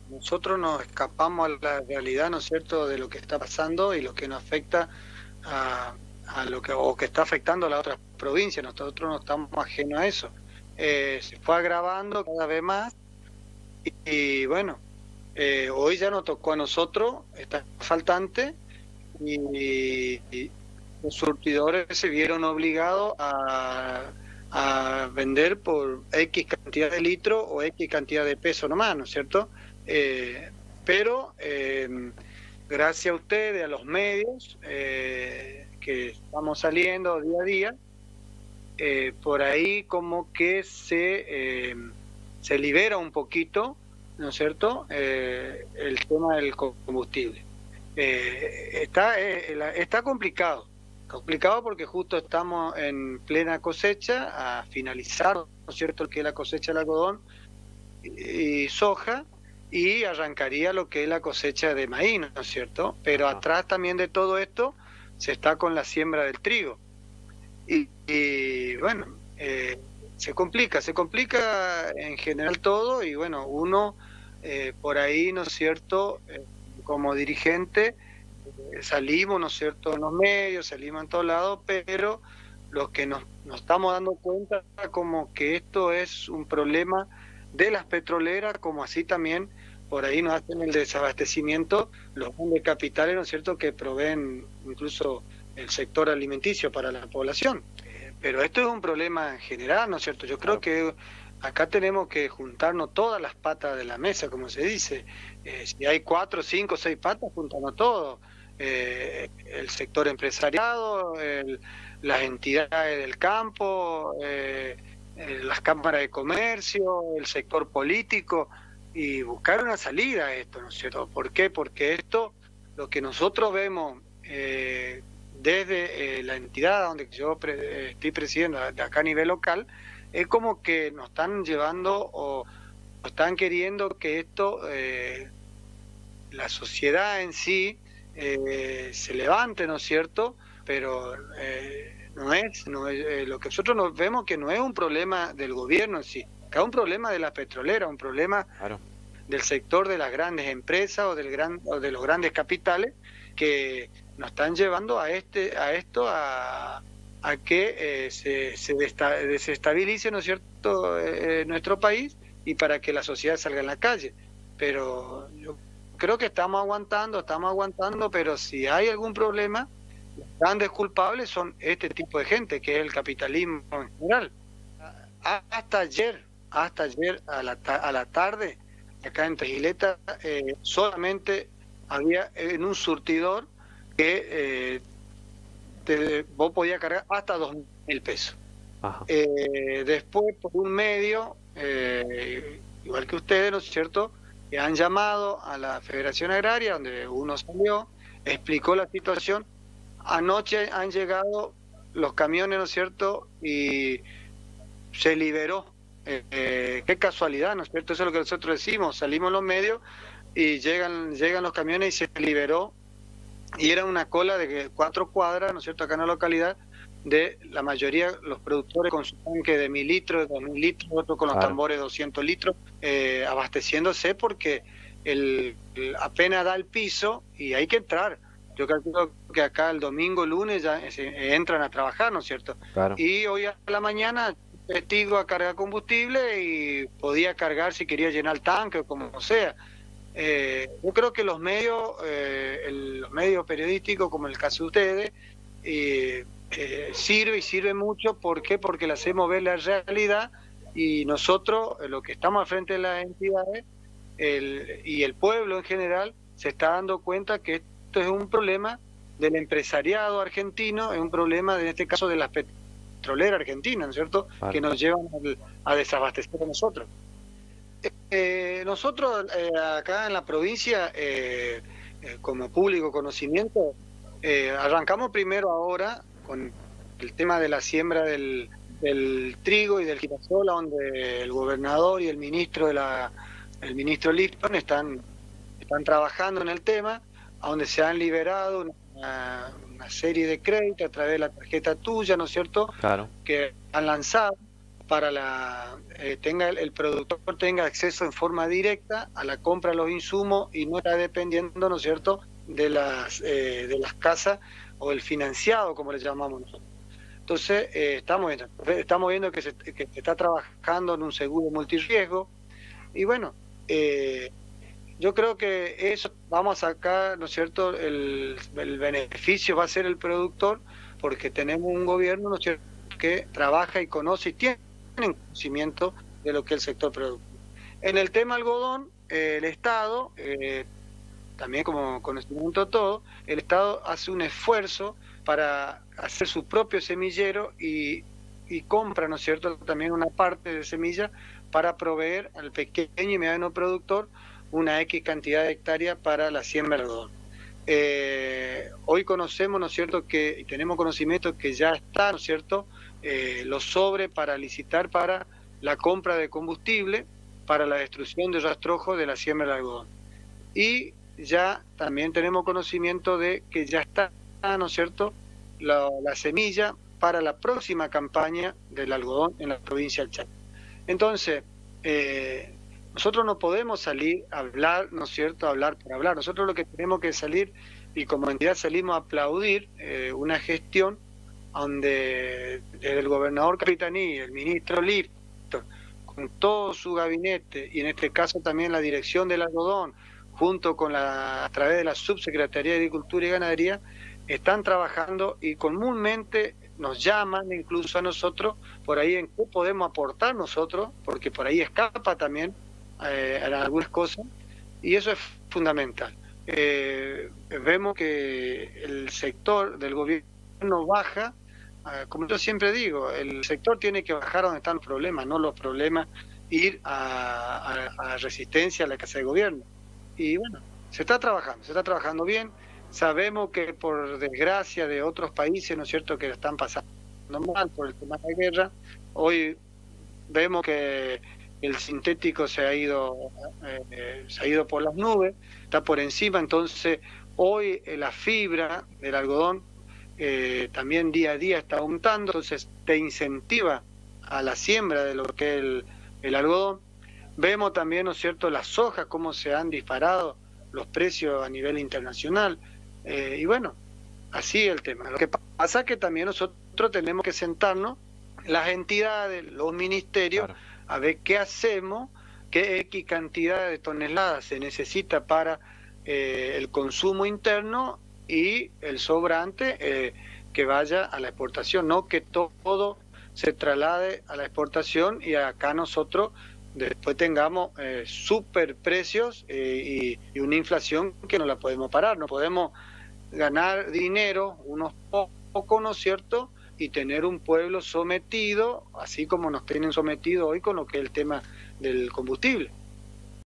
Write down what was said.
nosotros nos escapamos a la realidad, ¿no es cierto?, de lo que está pasando y lo que nos afecta a lo que, o que está afectando a las otras provincias. Nosotros no estamos ajenos a eso. Se fue agravando cada vez más y bueno, hoy ya nos tocó a nosotros, está faltante, y los surtidores se vieron obligados a vender por X cantidad de litros o X cantidad de peso nomás, ¿no es cierto? Pero gracias a ustedes, a los medios que estamos saliendo día a día, por ahí como que se libera un poquito, ¿no es cierto?, el tema del combustible. Está complicado porque justo estamos en plena cosecha, a finalizar, ¿no es cierto?, lo que es la cosecha del algodón y soja, y arrancaría lo que es la cosecha de maíz, ¿no es cierto? Pero atrás también de todo esto se está con la siembra del trigo. Y bueno, se complica en general todo, y bueno, uno por ahí, ¿no es cierto?, como dirigente, salimos, ¿no es cierto?, en los medios, salimos en todos lados, pero los que nos estamos dando cuenta como que esto es un problema de las petroleras, como así también por ahí nos hacen el desabastecimiento los grandes capitales, ¿no es cierto?, que proveen incluso el sector alimenticio para la población. Pero esto es un problema en general, ¿no es cierto? Yo creo que acá tenemos que juntarnos todas las patas de la mesa, como se dice. Si hay 4, 5, 6 patas, juntarnos todo. El sector empresariado, las entidades del campo, las cámaras de comercio, el sector político, y buscar una salida a esto, ¿no es cierto? ¿Por qué? Porque esto, lo que nosotros vemos desde la entidad donde yo estoy presidiendo, de acá a nivel local, es como que nos están llevando o están queriendo que esto, la sociedad en sí, se levante, ¿no es cierto? Pero no es lo que nosotros nos vemos, que no es un problema del gobierno en sí, acá es un problema de la petrolera, un problema del sector de las grandes empresas o de los grandes capitales, que nos están llevando a que se desestabilice, ¿no es cierto?, nuestro país, y para que la sociedad salga en la calle. Pero yo creo que estamos aguantando, pero si hay algún problema, los grandes culpables son este tipo de gente, que es el capitalismo en general. Hasta ayer a la tarde, acá en Tejileta, solamente había en un surtidor que vos podías cargar hasta 2.000 pesos. Después, por un medio, igual que ustedes, ¿no es cierto?, que han llamado a la Federación Agraria, donde uno salió, explicó la situación. Anoche han llegado los camiones, ¿no es cierto?, y se liberó. Qué casualidad, ¿no es cierto? Eso es lo que nosotros decimos. Salimos los medios y llegan los camiones y se liberó. Y era una cola de 4 cuadras, ¿no es cierto?, acá en la localidad, de la mayoría, los productores con su tanque de 1.000 litros, de 2.000 litros, otros con los tambores de 200 litros, abasteciéndose, porque apenas da el piso y hay que entrar. Yo calculo que acá el domingo, lunes ya entran a trabajar, ¿no es cierto? Y hoy a la mañana testigo a cargar combustible y podía cargar si quería llenar el tanque o como sea. Yo creo que los medios periodísticos, como el caso de ustedes, sirve mucho. ¿Por qué? Porque le hacemos ver la realidad, y nosotros, lo que estamos al frente de las entidades y el pueblo en general, se está dando cuenta que esto es un problema del empresariado argentino, es un problema, en este caso, de las petroleras argentinas, ¿no es cierto?, que nos llevan a desabastecer a nosotros. Nosotros acá en la provincia, como público conocimiento, arrancamos primero ahora con el tema de la siembra del trigo y del girasol, donde el gobernador y el ministro Lipton están trabajando en el tema, donde se han liberado una serie de créditos a través de la tarjeta tuya, ¿no es cierto?, que han lanzado. para tenga el productor tenga acceso en forma directa a la compra de los insumos y no está dependiendo, ¿no es cierto?, de las casas o el financiado, como le llamamos nosotros. Entonces, estamos viendo que se está trabajando en un seguro multirriesgo y bueno, yo creo que eso vamos a sacar, ¿no es cierto?, el beneficio va a ser el productor, porque tenemos un gobierno, ¿no es cierto?, que trabaja y conoce y tiene conocimiento de lo que es el sector productivo. En el tema algodón, el Estado, también como conocimiento todo, el Estado hace un esfuerzo para hacer su propio semillero y compra, ¿no es cierto?, también una parte de semilla para proveer al pequeño y mediano productor una X cantidad de hectáreas para la siembra de algodón. Hoy conocemos, ¿no es cierto?, y tenemos conocimiento que ya está, ¿no es cierto?, los sobres para licitar para la compra de combustible para la destrucción de rastrojos de la siembra de algodón. Y ya también tenemos conocimiento de que ya está, ¿no es cierto?, la semilla para la próxima campaña del algodón en la provincia del Chaco. Entonces, nosotros no podemos salir a hablar, ¿no es cierto?, hablar por hablar. Nosotros lo que tenemos que salir, y como entidad salimos a aplaudir una gestión donde desde el gobernador Capitaní, el ministro Lifton, con todo su gabinete, y en este caso también la dirección del algodón, junto con a través de la Subsecretaría de Agricultura y Ganadería, están trabajando y comúnmente nos llaman incluso a nosotros, por ahí en qué podemos aportar nosotros, porque por ahí escapa también algunas cosas, y eso es fundamental. Vemos que el sector del gobierno baja, como yo siempre digo, el sector tiene que bajar donde están los problemas, no los problemas ir a resistencia a la casa de gobierno. Y bueno, se está trabajando bien. Sabemos que por desgracia de otros países, ¿no es cierto?, que están pasando mal por el tema de la guerra, hoy vemos que el sintético se ha ido por las nubes, está por encima, entonces hoy la fibra del algodón también día a día está aumentando, entonces te incentiva a la siembra de lo que es el algodón. Vemos también, ¿no es cierto?, las sojas, cómo se han disparado los precios a nivel internacional, y bueno, así el tema. Lo que pasa es que también nosotros tenemos que sentarnos, las entidades, los ministerios, claro, a ver qué hacemos, qué X cantidad de toneladas se necesita para el consumo interno y el sobrante que vaya a la exportación, no que todo se traslade a la exportación y acá nosotros después tengamos super precios y una inflación que no la podemos parar, no podemos ganar dinero, unos pocos, ¿no es cierto?, y tener un pueblo sometido, así como nos tienen sometido hoy con lo que es el tema del combustible.